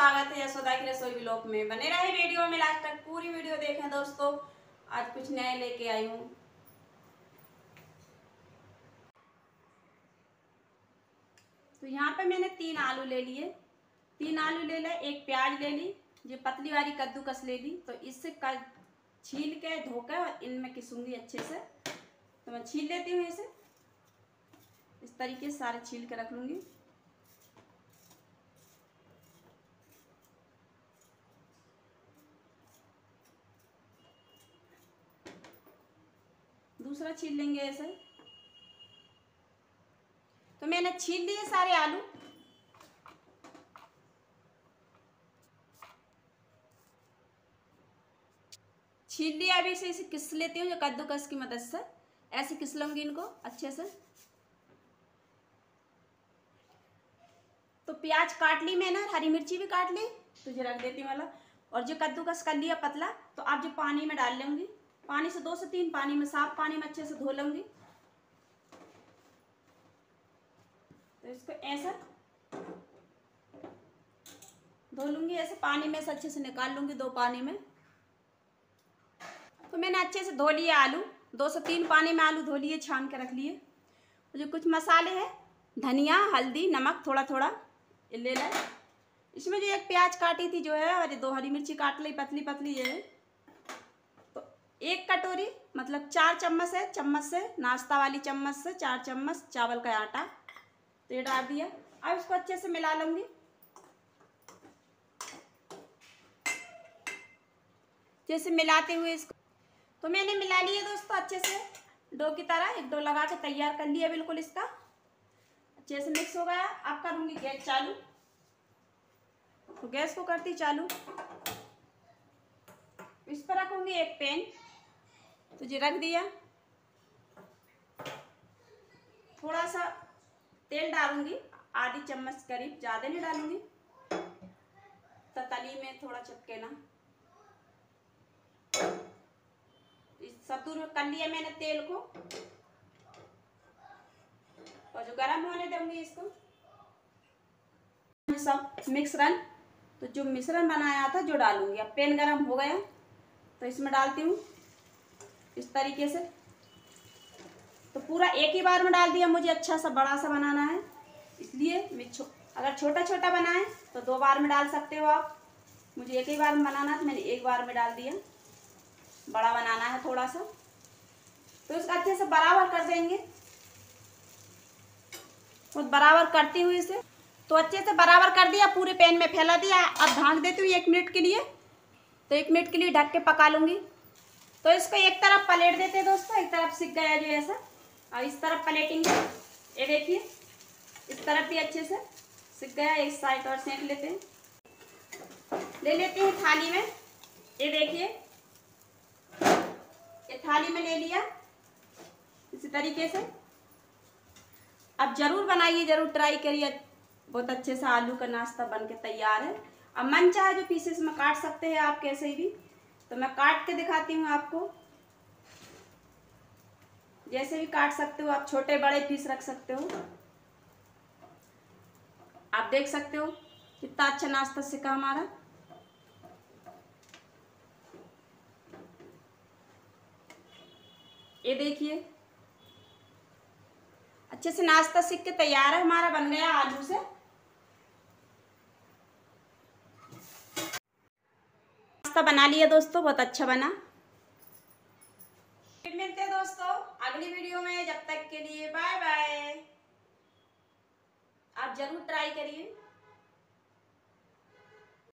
स्वागत है यशोदा की रसोई व्लॉग में। बने रहे वीडियो में लास्ट तक, पूरी वीडियो देखें दोस्तों। आज कुछ नया लेके आई हूँ। तो यहाँ पे मैंने 3 आलू ले लिए। 3 आलू ले ले, एक प्याज ले ली, ये पतली वाली कद्दूकस ले ली। तो इससे छील के धो के और इनमें किसूंगी अच्छे से। तो मैं छील लेती हूँ इसे, इस तरीके से सारे छील के रख लूँगी। दूसरा छील लेंगे ऐसे। तो मैंने छील लिए सारे आलू। छील लिया, अभी इसे किस लेती हूँ जो कद्दूकस की मदद से। ऐसे किस लूंगी इनको अच्छे से। तो प्याज काट ली मैंने, हरी मिर्ची भी काट ली, तो ये रख देती हूँ वाला। और जो कद्दूकस कर लिया पतला, तो आप जो पानी में डाल लूंगी। पानी से 2 से 3 पानी में, साफ पानी में अच्छे से धो लूंगी। तो इसको ऐसा धो लूंगी, ऐसे पानी में से अच्छे से निकाल लूंगी 2 पानी में। तो मैंने अच्छे से धो लिए आलू, 2 से 3 पानी में आलू धो लिए, छान के रख लिए। जो कुछ मसाले हैं, धनिया, हल्दी, नमक थोड़ा थोड़ा ये ले लें। इसमें जो एक प्याज काटी थी जो है, और 2 हरी मिर्ची काट ली पतली पतली ये है। तो 1 कटोरी मतलब 4 चम्मच है, चम्मच से, नाश्ता वाली चम्मच से 4 चम्मच चावल का आटा, तो ये डाल दिया। अब इसको अच्छे से मिला लूंगी। जैसे मिलाते हुए इसको, तो मैंने मिला लिया दोस्तों अच्छे से डो की तरह। एक डो लगा के तैयार कर लिया बिल्कुल इसका। अच्छे से मिक्स हो गया। अब करूंगी गैस चालू। तो गैस को करती चालू, इस पर रखूंगी एक पैन। तो ये रख दिया। थोड़ा सा तेल डालूंगी, आधी चम्मच करीब, ज़्यादा नहीं डालूंगी तो तली में थोड़ा चिपके ना। सब दूर कर लिया मैंने तेल को, और जो गरम होने दूंगी इसको सब मिश्रण। तो जो मिश्रण बनाया था जो डालूंगी। अब पैन गरम हो गया, तो इसमें डालती हूँ इस तरीके से। तो पूरा एक ही बार में डाल दिया, मुझे अच्छा सा बड़ा सा बनाना है, इसलिए मैं अगर छोटा छोटा बनाए तो 2 बार में डाल सकते हो आप। मुझे एक ही बार में बनाना, तो मैंने एक बार में डाल दिया। बड़ा बनाना है थोड़ा सा, तो इसको अच्छे से बराबर कर देंगे। तो बराबर करती हुई इसे, तो अच्छे से बराबर कर दिया, पूरे पैन में फैला दिया। अब ढक देती हूँ 1 मिनट के लिए। तो 1 मिनट के लिए ढक के पका लूँगी। तो इसको एक तरफ पलट देते हैं दोस्तों, एक तरफ सिक गया जो ऐसा, और इस तरफ पलटेंगे। ये देखिए, इस तरफ भी अच्छे से सिक गया, एक साइड और सेंक लेते हैं। ले लेते हैं थाली में। ये देखिए, ये थाली में ले लिया इसी तरीके से। अब जरूर बनाइए, जरूर ट्राई करिए, बहुत अच्छे से आलू का नाश्ता बन के तैयार है। अब मन चाहे जो पीसेस में काट सकते हैं आप कैसे भी। तो मैं काट के दिखाती हूँ आपको, जैसे भी काट सकते हो आप, छोटे बड़े पीस रख सकते हो। आप देख सकते हो कितना अच्छा नाश्ता सिका हमारा। ये देखिए, अच्छे से नाश्ता सीख के तैयार है हमारा, बन गया आलू से। नाश्ता बना लिया दोस्तों, बहुत अच्छा बना। फिर मिलते हैं दोस्तों अगली वीडियो में, जब तक के लिए बाय बाय। आप जरूर ट्राई करिए।